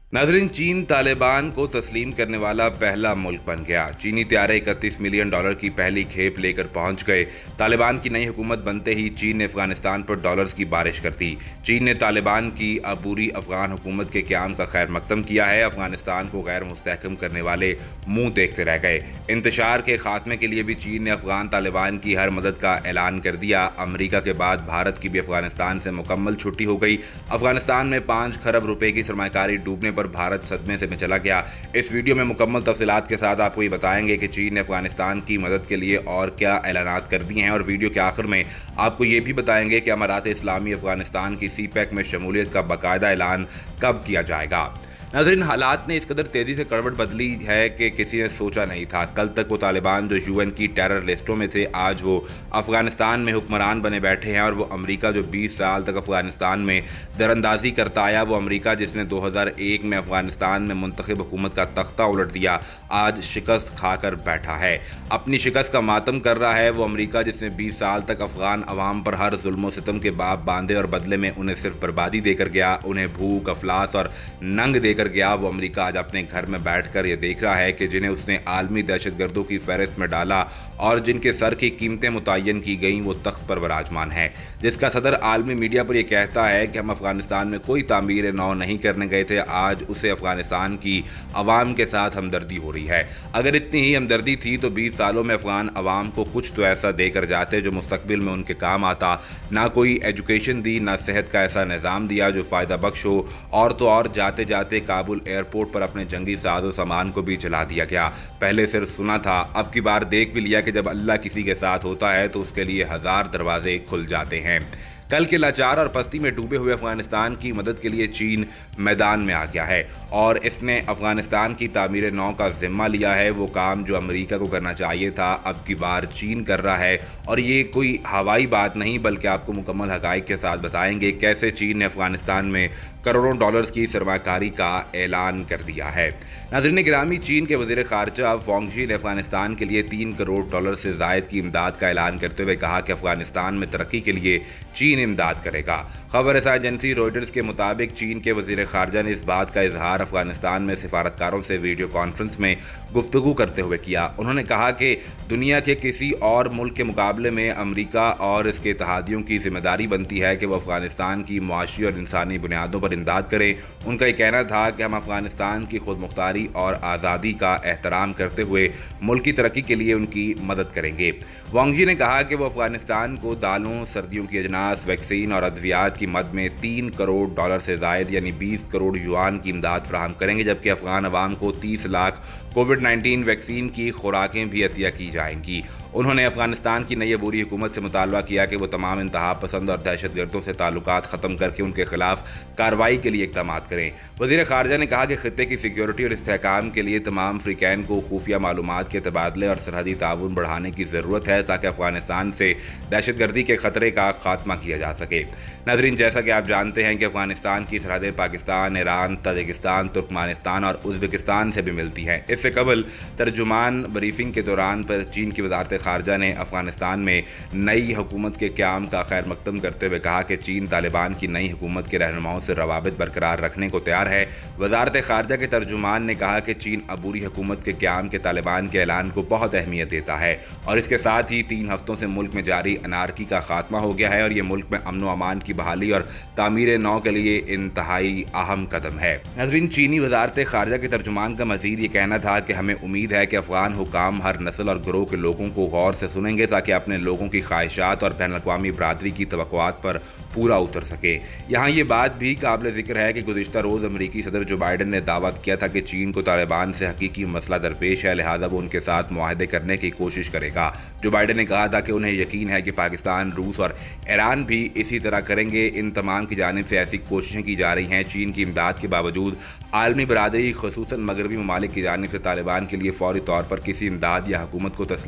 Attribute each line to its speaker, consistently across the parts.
Speaker 1: नाज़रीन, चीन तालिबान को तस्लीम करने वाला पहला मुल्क बन गया। चीनी तैयारे $31 मिलियन की पहली खेप लेकर पहुंच गए। तालिबान की नई हुकूमत बनते ही चीन ने अफगानिस्तान पर डॉलर्स की बारिश कर दी। चीन ने तालिबान की अबूरी अफगान हुकूमत के क़याम का खैर मकदम किया है। अफगानिस्तान को गैर मुस्तहकम करने वाले मुंह देखते रह गए। इंतशार के खात्मे के लिए भी चीन ने अफगान तालिबान की हर मदद का ऐलान कर दिया। अमरीका के बाद भारत की भी अफगानिस्तान से मुकम्मल छुट्टी हो गई। अफगानिस्तान में 5 खरब रुपए की सरमाकारी डूबने पर भारत सदमे से में चला गया। इस वीडियो में मुकम्मल तफसीलात के साथ आपको ये बताएंगे कि चीन ने अफगानिस्तान की मदद के लिए और क्या ऐलानात कर दिए हैं, और वीडियो के आखिर में आपको ये भी बताएंगे कि अमारात इस्लामी अफगानिस्तान की CPEC में शमूलियत का बाकायदा ऐलान कब किया जाएगा। नाज़रीन, हालात ने इस कदर तेज़ी से करवट बदली है कि किसी ने सोचा नहीं था। कल तक वो तालिबान जो UN की टेरर लिस्टों में थे, आज वो अफगानिस्तान में हुक्मरान बने बैठे हैं। और वो अमेरिका जो 20 साल तक अफगानिस्तान में दरअंदाजी करता आया, वो अमेरिका जिसने 2001 में अफगानिस्तान में मुंतखब हुकूमत का तख्ता उलट दिया, आज शिकस्त खाकर बैठा है, अपनी शिकस्त का मातम कर रहा है। वो अमेरिका जिसने 20 साल तक अफगान अवाम पर हर जुल्म सितम के बाप बांधे और बदले में उन्हें सिर्फ बर्बादी देकर गया, उन्हें भूख अफलास और नंग देकर गया, वो अमेरिका आज अपने घर में बैठकर यह देख रहा है कि जिन्हें उसने आलमी दहशतगर्दों की फहरिस्त में डाला और जिनके सर की कीमतें मुतय्यन की गईं, वो तख्त पर विराजमान है। जिसका सदर आलमी मीडिया पर यह कहता है कि हम अफगानिस्तान में कोई तामीर नौ नहीं करने गए थे, आज उसे अफगानिस्तान की अवाम के साथ हमदर्दी हो रही है। अगर इतनी ही हमदर्दी थी तो 20 सालों में अफगान अवाम को कुछ तो ऐसा देकर जाते जो मुस्तकबिल में उनके काम आता। ना कोई एजुकेशन दी, ना सेहत का ऐसा निज़ाम दिया जो फ़ायदा बख्श हो, और तो और जाते जाते काबुल एयरपोर्ट पर अपने जंगी साजो सामान को भी जला दिया गया। पहले सिर्फ सुना था, अब की बार देख भी लिया कि जब अल्लाह किसी के साथ होता है तो उसके लिए 1000 दरवाजे खुल जाते हैं। कल के लाचार और पस्ती में डूबे हुए अफगानिस्तान की मदद के लिए चीन मैदान में आ गया है और इसने अफगानिस्तान की तामीर नौ का जिम्मा लिया है। वो काम जो अमेरिका को करना चाहिए था, अब की बार चीन कर रहा है। और ये कोई हवाई बात नहीं, बल्कि आपको मुकम्मल हकाइक के साथ बताएंगे कैसे चीन ने अफगानिस्तान में करोड़ों डॉलर्स की सरमाकारी का ऐलान कर दिया है। नाज़रीन गिरामी, चीन के वज़ीर ख़ारजा वांग यी ने अफगानिस्तान के लिए $3 करोड़ से ज़ायद की इमदाद का ऐलान करते हुए कहा कि अफगानिस्तान में तरक्की के लिए चीन इमदाद करेगा। खबर रसाई एजेंसी रॉयटर्स के मुताबिक चीन के वज़ीर ख़ारजा ने इस बात का इजहार अफगानिस्तान में सिफारतकारों से वीडियो कॉन्फ्रेंस में गुफ्तगू करते हुए किया। उन्होंने कहा कि दुनिया के किसी और मुल्क के मुकाबले में अमेरिका और इसके इत्तेहादियों की जिम्मेदारी बनती है कि वो अफगानिस्तान की मुआशी और इंसानी बुनियादों पर इमदाद करें। उनका यह कहना था कि हम अफगानिस्तान की खुद मुख्तारी और आज़ादी का एहतराम करते हुए मुल्क की तरक्की के लिए उनकी मदद करेंगे। वांग यी ने कहा कि वो अफगानिस्तान को दालों, सर्दियों की अजनास, वैक्सीन और अद्वियात की मद में $3 करोड़ से ज़ायद यानी 20 करोड़ युआन की इमदाद फराहम करेंगे, जबकि अफगान अवाम को 30 लाख कोविड-19 वैक्सीन की खुराकें भी अतिया की जाएंगी। उन्होंने अफगानिस्तान की नई अबूरी हुकूमत से मुतालबा किया कि वो तमाम इंतहा पसंद और दहशतगर्दों से ताल्लुकात ख़त्म करके उनके खिलाफ कार्रवाई के लिए इक़दाम करें। वज़ीर ख़ारजा ने कहा कि खित्ते की सिक्योरिटी और इस्तेहकाम के लिए तमाम अफ्रीकैन को खुफिया मालूमात के तबादले और सरहदी ताउन बढ़ाने की ज़रूरत है ताकि अफगानिस्तान से दहशतगर्दी के ख़तरे का खात्मा किया जा सके। नाज़रीन, जैसा कि आप जानते हैं कि अफगानिस्तान की सरहदें पाकिस्तान, ईरान, तजिकिस्तान, तुर्कमानिस्तान और उज़्बेकिस्तान से भी मिलती हैं। इससे कबल तर्जुमान ब्रीफिंग के दौरान पर चीन की वज़ारत ख़ारजा ने अफगानिस्तान में नई हुकूमत के क़याम का खैर मकदम करते हुए कहा कि चीन तालिबान की नई हुकूमत के रहनुमाओं से रवाबित बरकरार रखने को तैयार है। वज़ारत ख़ारजा के तर्जुमान ने कहा कि चीन अबूरी हुकूमत के क़याम के तालिबान के ऐलान को बहुत अहमियत देता है और इसके साथ ही 3 हफ्तों से मुल्क में जारी अनारकी का खात्मा हो गया है और ये मुल्क में अमन व अमान की बहाली और तामीर नौ के लिए इंतहाई अहम कदम है। नाज़रीन, चीनी वज़ारत ख़ारजा के तर्जुमान का मज़ीद ये कहना था कि हमें उम्मीद है कि अफ़गान हुकाम हर नस्ल और गिरोह के लोगों को गौर से सुनेंगे ताकि अपने लोगों की ख्वाहिशात और बैनुल-अक़वामी बरादरी की तवक्कुआत पर पूरा उतर सके। यहाँ ये बात भी काबिल ज़िक्र है कि गुज़िश्ता रोज़ अमरीकी सदर जो बाइडन ने दावा किया था कि चीन को तालिबान से हकीकी मसला दरपेश है, लिहाजा वो उनके साथ मुआहदे करने की कोशिश करेगा। जो बाइडन ने कहा था कि उन्हें यकीन है कि पाकिस्तान, रूस और ईरान भी इसी तरह करेंगे। इन तमाम की जानिब से ऐसी कोशिशें की जा रही हैं। चीन की इमदाद के बावजूद आलमी बरादरी, ख़ुसूसन मगरबी ममालिक की जानिब से तालिबान के लिए फ़ौरी तौर पर किसी इमदाद या हुकूमत को तस्लीम किए जाने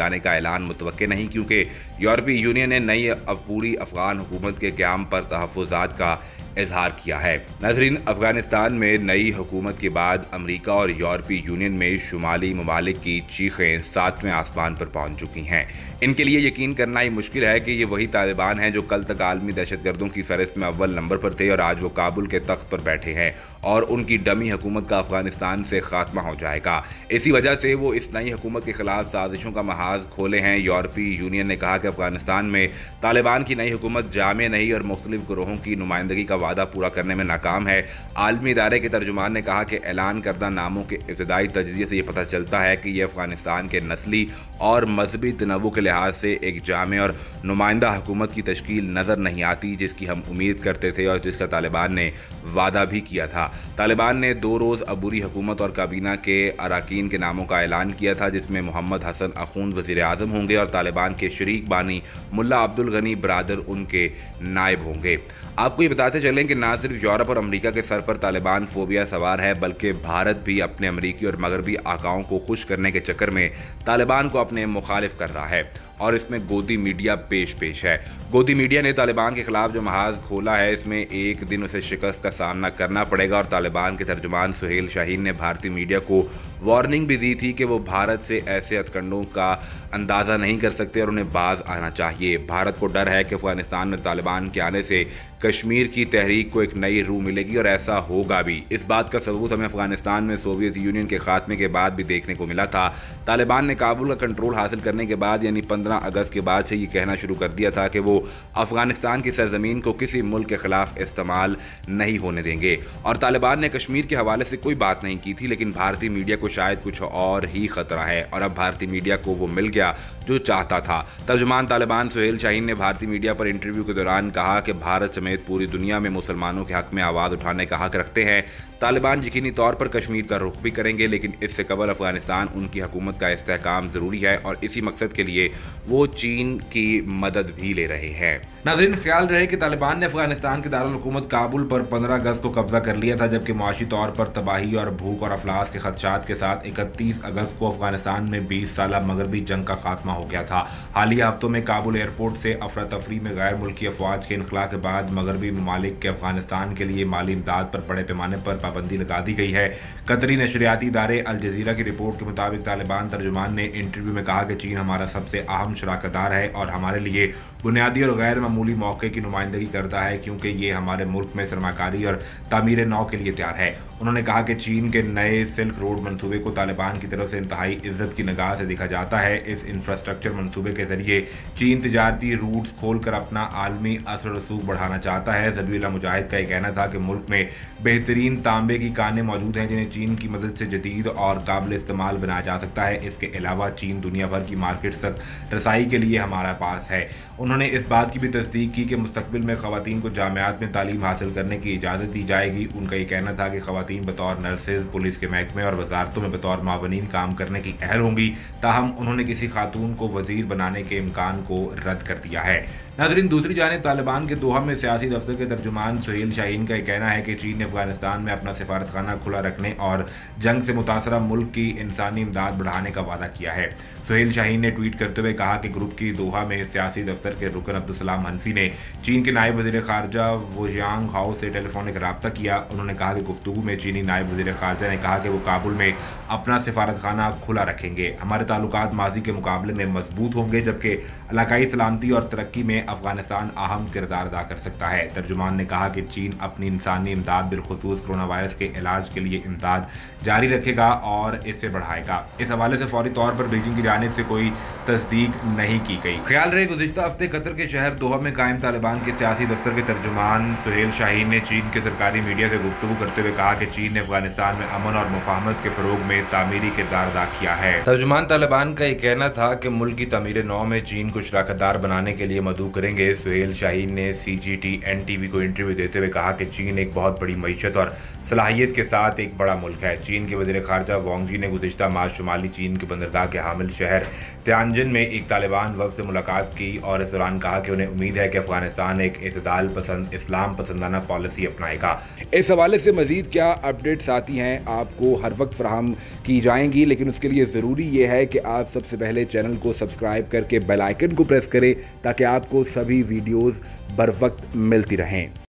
Speaker 1: लाने का ऐलान मुतवक्के नहीं, क्योंकि यूरोपीय यूनियन ने नई पूरी अफगान हुकूमत के क़याम पर तहफ़्फ़ुज़ात का इजहार किया है। नाज़रीन, अफगानिस्तान में नई हुकूमत के बाद अमेरिका और यूरोपीय यूनियन में शुमाली ममालिक की चीखें 7वें आसमान पर पहुंच चुकी हैं। इनके लिए यकीन करना ही मुश्किल है कि ये वही तालिबान हैं जो कल तक आलमी दहशतगर्दों की फहरिस्त में अव्वल नंबर पर थे और आज वो काबुल के तख्त पर बैठे हैं और उनकी डमी हुकूमत का अफगानिस्तान से खात्मा हो जाएगा। इसी वजह से वो इस नई हुकूमत के खिलाफ साजिशों का महाज खोले हैं। यूरोपीय यूनियन ने कहा कि अफगानिस्तान में तालिबान की नई हुकूमत जामे नहीं और मुख्तलिफ ग्रोहों की नुमाइंदगी का वादा पूरा करने में नाकाम है। आलमी इदारे के तर्जुमान ने कहा कि ऐलान करदा नामों के इब्तदाई तजज़िये से यह पता चलता है कि यह अफगानिस्तान के नस्ली और मजहबी तनव्वु के लिहाज से एक जामे और नुमाइंदा हुकूमत की तश्कील नज़र नहीं आती, जिसकी हम उम्मीद करते थे और जिसका तालिबान ने वादा भी किया था। तालिबान ने 2 रोज़ अबूरी हुकूमत और काबीना के अरकान के नामों का ऐलान किया था, जिसमें मोहम्मद हसन अखून वज़ीर आज़म होंगे और तालिबान के शरीक बानी मुल्ला अब्दुल गनी बरादर उनके नायब होंगे। आपको ये बताते चलें कि ना सिर्फ यूरोप और अमेरिका के सर पर तालिबान फोबिया सवार है, बल्कि भारत भी अपने अमेरिकी और मगरबी आकाओं को खुश करने के चक्कर में तालिबान को अपने मुखालिफ कर रहा है और इसमें गोदी मीडिया पेश है। गोदी मीडिया ने तालिबान के खिलाफ जो महाज खोला है, इसमें एक दिन उसे शिकस्त का सामना करना पड़ेगा और तालिबान के तर्जुमान सुहेल शाहीन ने भारतीय मीडिया को वार्निंग भी दी थी कि वो भारत से ऐसे हथकंडों का अंदाज़ा नहीं कर सकते और उन्हें बाज आना चाहिए। भारत को डर है कि अफगानिस्तान में तालिबान के आने से कश्मीर की तहरीक को एक नई रूह मिलेगी और ऐसा होगा भी। इस बात का सबूत हमें अफगानिस्तान में सोवियत यूनियन के खात्मे के बाद भी देखने को मिला था। तालिबान ने काबुल का कंट्रोल हासिल करने के बाद यानी 15 अगस्त के बाद से ये कहना शुरू कर दिया था कि वो अफगानिस्तान की सरजमीन को किसी मुल्क के खिलाफ इस्तेमाल नहीं होने देंगे और तालिबान ने कश्मीर के हवाले से कोई बात नहीं की थी, लेकिन भारतीय मीडिया को शायद कुछ और ही खतरा है और अब भारतीय मीडिया को वो मिल गया जो चाहता था। तर्जुमान तालिबान सुहेल शाहीन ने भारतीय मीडिया पर इंटरव्यू के दौरान कहा कि भारत समेत पूरी दुनिया में मुसलमानों के हक में आवाज़ उठाने का हक रखते हैं। तालिबान यकीनी तौर पर कश्मीर का रुख भी करेंगे, लेकिन इससे कबल अफगानिस्तान उनकी हुकूमत का इस्तेहकाम ज़रूरी है और इसी मकसद के लिए वो चीन की मदद भी ले रहे हैं। नाज़रीन, ख्याल रहे कि तालिबान ने अफगानिस्तान के दारुल हुकूमत काबुल पर 15 अगस्त को कब्जा कर लिया था, जबकि मुआशी तौर पर तबाही और भूख और अफलास के खदशात के साथ 31 अगस्त को अफगानिस्तान में 20 साला मगरबी जंग का खात्मा हो गया था। हालिया हफ्तों में काबुल एयरपोर्ट से अफरा तफरी में गैर मुल्की अफवाज के इनखला के बाद मगरबी ममालिक के अफगानिस्तान के लिए माली इमदाद पर बड़े पैमाने पर पाबंदी लगा दी गई है। कतरी नशरियाती इदारे अल जजीरा की रिपोर्ट के मुताबिक तालिबान तर्जुमान ने इंटरव्यू में कहा कि चीन हमारा सबसे अहम शराकतदार है और हमारे लिए बुनियादी और गैर मामूली मौके की नुमाइंदगी करता है, क्योंकि ये हमारे मुल्क में सरमाकारी और तामीर नौ के लिए तैयार है। उन्होंने कहा कि चीन के नए सिल्क रोड मंसूबे को तालिबान की तरफ से इंतहाई इज्जत की निगाह से देखा जाता है। इस इंफ्रास्ट्रक्चर मंसूबे के जरिए चीन तिजारती रूट्स खोलकर अपना आलमी असर रसूख बढ़ाना चाहता है। ज़बीहुल्लाह मुजाहिद का यह कहना था कि मुल्क में बेहतरीन तांबे की कानें मौजूद हैं जिन्हें चीन की मदद से जदीद और काबिल इस्तेमाल बनाया जा सकता है। इसके अलावा चीन दुनिया भर की मार्केट तक रसाई के लिए हमारे पास है। उन्होंने इस बात की भी तस्दीक की कि मुस्तकबिल में ख़वातीन को जामियात में तालीम हासिल करने की इजाज़त दी जाएगी। उनका ये कहना था कि ख़वातीन बतौर नर्सेज, पुलिस के महकमे और वजारतों में बतौर मावनीन काम करने की अहल होंगी। ताहम उन्होंने किसी खातून को वजीर बनाने के इम्कान को रद्द कर दिया है। नाज़रीन, दूसरी जानिब तालिबान के दोहा में सियासी दफ्तर के तर्जुमान सुहेल शाहीन का कहना है कि चीन ने अफगानिस्तान में अपना सिफारतखाना खुला रखने और जंग से मुतासरा मुल्क की इंसानी इमदाद बढ़ाने का वादा किया है। सुहेल शाहीन ने ट्वीट करते हुए कहा कि ग्रुप की दोहा में सियासी दफ्तर के रुकन अब्दुलसलाम हनफी ने चीन के नायब वज़ीर ख़ारजा वो जियांग हाओ से टेलीफोनिक रब्ता किया। उन्होंने कहा कि गुफ्तगू में चीनी नायब वज़ीर ख़ारजा ने कहा कि वो काबुल में अपना सिफारतखाना खुला रखेंगे। हमारे ताल्लुकात माजी के मुकाबले में मजबूत होंगे, जबकि इलाकाई सलामती और तरक्की में अफगानिस्तान अहम किरदार अदा कर सकता है। तर्जुमान ने कहा कि चीन अपनी इंसानी इमदाद बिलखुसूस कोरोना वायरस के इलाज के लिए इमदाद जारी रखेगा और इसे बढ़ाएगा। इस हवाले से फौरी तौर पर बीजिंग की जानिब से कोई तस्दीक नहीं की गई। ख्याल रहे गुज़िश्ता हफ्ते कतर के शहर दोहा में कायम तालिबान के सियासी दफ्तर के तर्जुमान सुहेल शाहीन ने चीन के सरकारी मीडिया से गुफ्तगू करते हुए कहा कि चीन ने अफगानिस्तान में अमन और मुफाहमत के फ़रोग में तामीरी किरदार अदा किया है। तर्जुमान तालिबान का यह कहना था कि मुल्क की तामीर नौ में चीन को शराकतदार बनाने के लिए मदऊ करेंगे। सुहेल शाहीन ने CGTN-TV को इंटरव्यू देते हुए कहा कि चीन एक बहुत बड़ी मईशत और सलाहियत के साथ एक बड़ा मुल्क है। चीन के वज़ीर ख़ारजा वांग जी ने गुज़िश्ता माह शुमाली चीन के बंदरगाह के हामिल शहर तियानजिन में एक तालिबान वफ़द से मुलाकात की और इस दौरान कहा कि उन्हें उम्मीद है कि अफगानिस्तान एक इत्तेदाल पसंद, इस्लाम पसंदाना पॉलिसी अपनाएगा। इस हवाले से मज़ीद क्या
Speaker 2: अपडेट्स आती हैं आपको हर वक्त फराहम की जाएंगी, लेकिन उसके लिए ज़रूरी ये है कि आप सबसे पहले चैनल को सब्सक्राइब करके बेल आइकन को प्रेस करें ताकि आपको सभी वीडियोज़ बर वक्त मिलती रहें।